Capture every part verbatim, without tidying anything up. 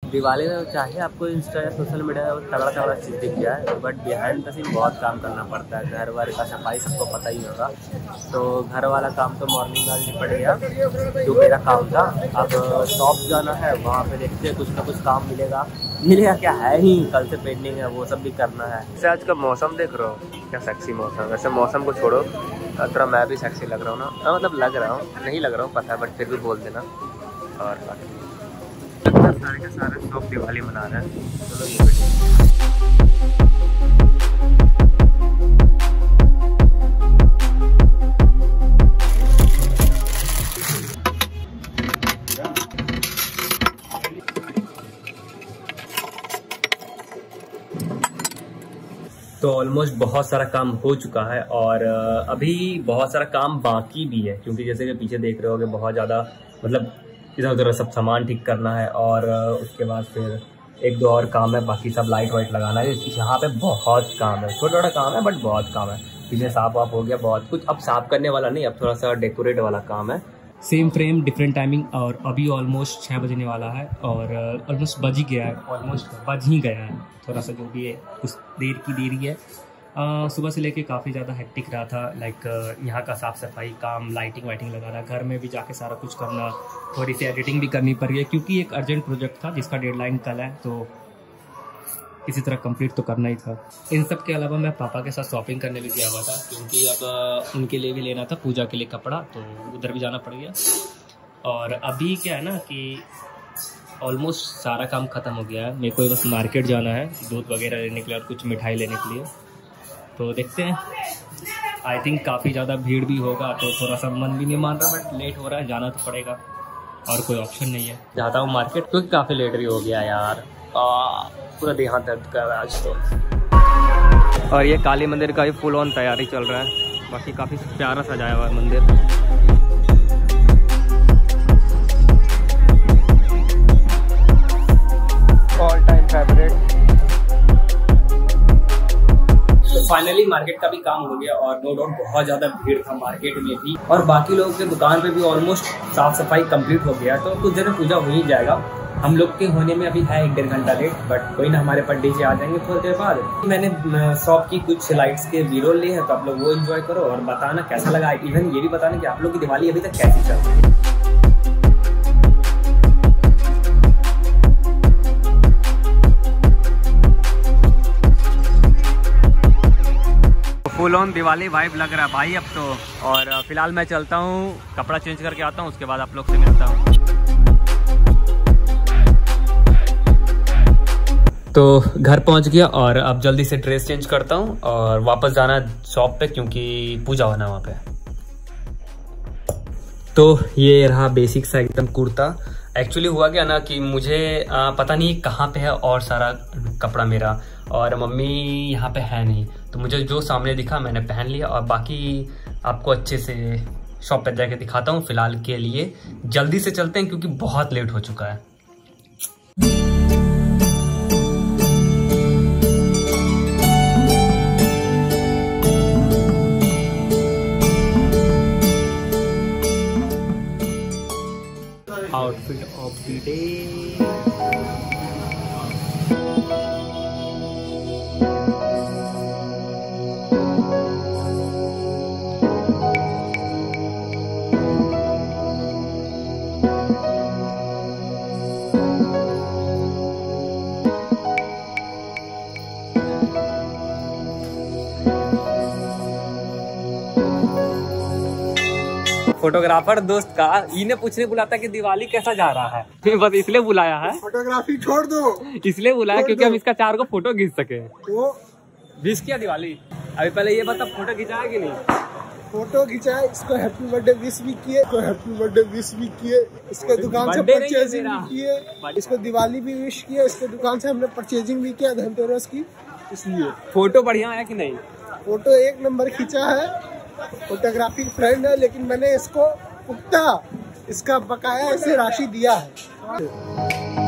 दिवाली में चाहे आपको इंस्टा या सोशल मीडिया में तगड़ा तगड़ा चीज़ दिख जाए, बट बिहाइंड द सीन बहुत काम करना पड़ता है। घर वाले का सफाई सबको पता ही होगा। तो घर वाला काम तो मॉर्निंग में निपट गया, जो मेरा काम था। अब शॉप जाना है, वहाँ पे देखते हैं कुछ ना कुछ काम मिलेगा। मिलेगा क्या है ही, कल से पेंटिंग है, वो सब भी करना है। वैसे आज का मौसम देख रहा हो, क्या सेक्सी मौसम। वैसे मौसम को छोड़ो, थोड़ा मैं भी सेक्सी लग रहा हूँ ना, मतलब लग रहा हूँ, नहीं लग रहा हूँ पता है, बट फिर भी बोल देना। और बाकी सारे के सारे लोग दिवाली मना रहे हैं। चलो ये तो ऑलमोस्ट बहुत सारा काम हो चुका है और अभी बहुत सारा काम बाकी भी है, क्योंकि जैसे कि पीछे देख रहे हो कि बहुत ज़्यादा मतलब इधर उधर सब सामान ठीक करना है और उसके बाद फिर एक दो और काम है, बाकी सब लाइट वाइट लगाना है। यहाँ पे बहुत काम है, छोटा छोटा काम है बट बहुत काम है। पीछे साफ वाफ हो गया बहुत कुछ, अब साफ करने वाला नहीं, अब थोड़ा सा डेकोरेट वाला काम है। सेम फ्रेम डिफरेंट टाइमिंग, और अभी ऑलमोस्ट छः बजने वाला है और ऑलमोस्ट बज ही गया है, ऑलमोस्ट बज ही गया है। थोड़ा सा जो भी है कुछ देर की देरी है। Uh, सुबह से लेके काफ़ी ज़्यादा हेक्टिक रहा था, लाइक uh, यहाँ का साफ़ सफाई काम, लाइटिंग वाइटिंग लगाना, घर में भी जाके सारा कुछ करना, थोड़ी सी एडिटिंग भी करनी पड़ी है क्योंकि एक अर्जेंट प्रोजेक्ट था जिसका डेडलाइन कल है, तो किसी तरह कंप्लीट तो करना ही था। इन सब के अलावा मैं पापा के साथ शॉपिंग करने भी गया हुआ था, क्योंकि अब uh, उनके लिए भी लेना था पूजा के लिए कपड़ा, तो उधर भी जाना पड़ गया। और अभी क्या है ना कि ऑलमोस्ट सारा काम ख़त्म हो गया है। मेरे को बस मार्केट जाना है दूध वगैरह लेने के लिए और कुछ मिठाई लेने के लिए, तो देखते हैं। आई थिंक काफ़ी ज़्यादा भीड़ भी होगा, तो थोड़ा सा मन भी नहीं मान रहा, बट लेट हो रहा है, जाना तो पड़ेगा और कोई ऑप्शन नहीं है। जाता हूँ मार्केट, क्योंकि काफ़ी लेट भी हो गया यार, आ, पूरा देहात दर्द कर रहा है आज तो। और ये काली मंदिर का भी फुल ऑन तैयारी चल रहा है, बाकी काफ़ी प्यारा सजाया हुआ है मंदिर। All time favourite. Finally market का भी काम हो गया और नो डाउट बहुत ज़्यादा भीड़ था मार्केट में भी, और बाकी लोगों के दुकान पे भी ऑलमोस्ट साफ सफाई कंप्लीट हो गया, तो कुछ देर में पूजा हो ही जाएगा। हम लोग के होने में अभी है एक डेढ़ घंटा लेट, बट कोई ना, हमारे पर डीजे आ जाएंगे थोड़ी देर बाद। मैंने शॉप की कुछ लाइट्स के वीडियो लिए हैं, तो आप लोग वो एंजॉय करो और बताना कैसा लगा। इवन ये भी बताना कि आप लोग की दिवाली अभी तक कैसी चल रही है। फुल ऑन दिवाली वाइब लग रहा है भाई अब तो। और फिलहाल मैं चलता हूँ, कपड़ा चेंज करके आता हूँ, उसके बाद आप लोग से मिलता हूँ। तो घर पहुँच गया और अब जल्दी से ड्रेस चेंज करता हूँ और वापस जाना है शॉप पे, क्योंकि पूजा होना वहाँ पे। तो ये रहा बेसिक सा एकदम कुर्ता। एक्चुअली हुआ क्या ना कि मुझे आ, पता नहीं कहाँ पे है और सारा कपड़ा मेरा, और मम्मी यहाँ पे है नहीं, तो मुझे जो सामने दिखा मैंने पहन लिया, और बाकी आपको अच्छे से शॉप पे जाके दिखाता हूँ। फिलहाल के लिए जल्दी से चलते हैं क्योंकि बहुत लेट हो चुका है। Outfit of the day. Photographer दोस्त का इन्हें पूछने बुलाता कि दिवाली कैसा जा रहा है, फिर बस इसलिए बुलाया है। फोटोग्राफी छोड़ दो, इसलिए बुलाया क्योंकि हम इसका चार को फोटो खींच सके। वो विश किया दिवाली। अभी पहले ये बता, फोटो खिंचाया कि नहीं? फोटो खिंचाया, इसको हैप्पी बर्थडे विश भी किए, इसको हैप्पी बर्थडे विश भी किए, इसके दुकान से परचेजिंग भी किए, इसको दिवाली भी विश किया, इसके दुकान से हमने परचेजिंग भी किया धनतेरस की। इसलिए फोटो बढ़िया है कि नहीं? फोटो एक नंबर खींचा है। फोटोग्राफी फ्रेंड है, लेकिन मैंने इसको पुख्ता इसका बकाया ऐसे राशि दिया है।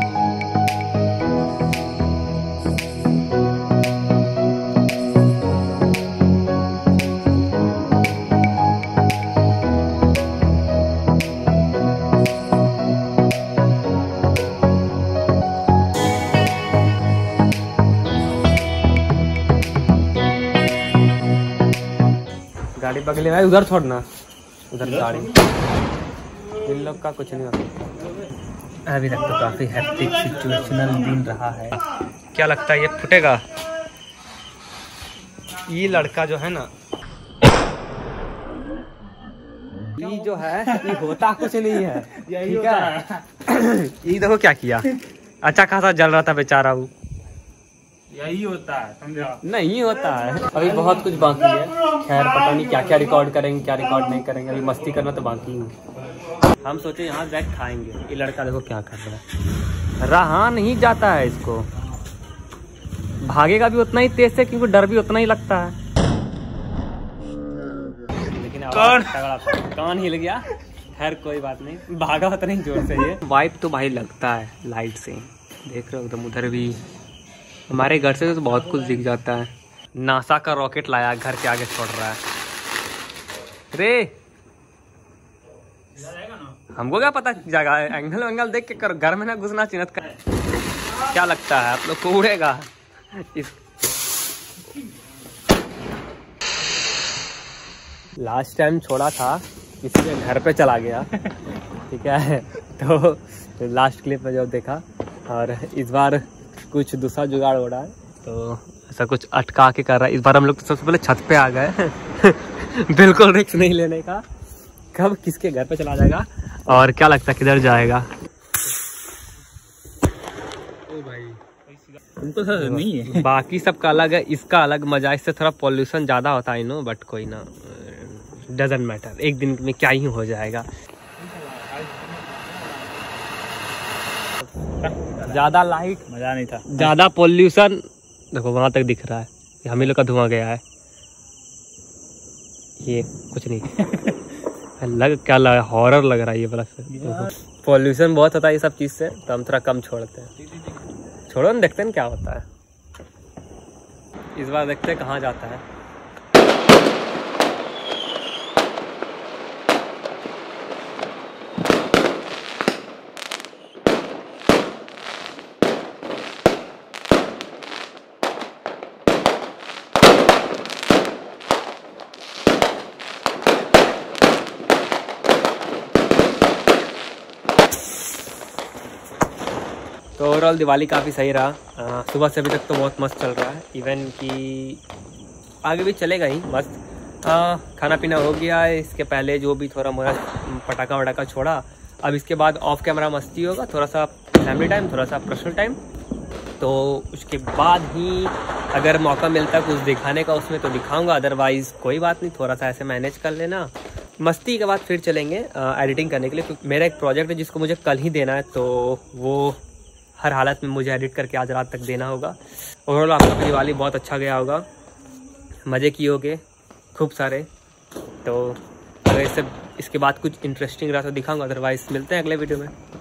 गाड़ी बगले में, उधर छोड़ना, उधर गाड़ी, इन लोग का कुछ नहीं होता। अभी तक तो काफी हेक्टिक सिचुएशनल दिन रहा है। क्या लगता है ये फूटेगा? ये लड़का जो है ना, ये जो है ये होता कुछ नहीं है, ठीक है। ये देखो क्या किया, अच्छा खासा जल रहा था बेचारा वो। यही होता है, समझा? नहीं होता है, अभी बहुत कुछ बाकी है। खैर पता नहीं क्या क्या रिकॉर्ड करेंगे, क्या रिकॉर्ड नहीं करेंगे, अभी मस्ती करना तो बाकी है। हम सोचे यहाँ बैठ खाएंगे, ये लड़का देखो क्या कर रहा है, रहा नहीं जाता है इसको, भागेगा भी उतना ही तेज से क्योंकि डर भी उतना ही लगता है। लेकिन कौन कान हिल गया, खैर कोई बात नहीं, भागा उतना ही जोर से। ये वाइब तो भाई लगता है लाइट से, देख रहे हो एकदम। उधर भी हमारे घर से तो बहुत कुछ दिख जाता है। नासा का रॉकेट लाया, घर के आगे छोड़ रहा है। रे हमको क्या पता जगह, एंगल वेंगल देख के कर, घर में ना घुसना चिन्हत कर। क्या लगता है आप लोग को उड़ेगा? इस लास्ट टाइम छोड़ा था, किसी के घर पे चला गया, ठीक है, तो लास्ट क्लिप में जो देखा। और इस बार कुछ दूसरा जुगाड़ हो रहा है, तो ऐसा कुछ अटका के कर रहा है। इस बार हम लोग तो सबसे पहले छत पे आ गए बिल्कुल रिस्क नहीं लेने का, कब किसके घर पे चला जाएगा और क्या लगता है किधर जाएगा। ओ भाई उनको तो नहीं है, बाकी सबका अलग है, इसका अलग मजा, इससे थोड़ा पॉल्यूशन ज्यादा होता है नो, बट कोई ना, डजंट मैटर, एक दिन में क्या ही हो जाएगा। ज्यादा लाइट, मजा नहीं था, ज्यादा पॉल्यूशन, देखो वहां तक दिख रहा है, हम ही लोग का धुआं गया है, ये कुछ नहीं लग क्या लग हॉरर लग रहा है ये वाला से। पॉल्यूशन बहुत होता है ये सब चीज से, तो हम थोड़ा कम छोड़ते हैं। छोड़ो ना, देखते हैं क्या होता है। इस बार देखते हैं कहाँ जाता है। तो ओवरऑल दिवाली काफ़ी सही रहा, आ, सुबह से अभी तक तो बहुत मस्त चल रहा है, इवन कि आगे भी चलेगा ही मस्त। आ, खाना पीना हो गया है, इसके पहले जो भी थोड़ा मोरा पटाखा वटाखा छोड़ा, अब इसके बाद ऑफ कैमरा मस्ती होगा, थोड़ा सा फैमिली टाइम, थोड़ा सा पर्सनल टाइम, तो उसके बाद ही अगर मौका मिलता है कुछ दिखाने का उसमें तो दिखाऊंगा, अदरवाइज़ कोई बात नहीं, थोड़ा सा ऐसे मैनेज कर लेना। मस्ती के बाद फिर चलेंगे एडिटिंग करने के लिए, क्योंकि मेरा एक प्रोजेक्ट है जिसको मुझे कल ही देना है, तो वो हर हालत में मुझे एडिट करके आज रात तक देना होगा। ओवरऑल आपका दिवाली बहुत अच्छा गया होगा, मज़े किए होगे खूब सारे। तो अगर इससे इसके बाद कुछ इंटरेस्टिंग रहा तो दिखाऊंगा, अदरवाइज मिलते हैं अगले वीडियो में।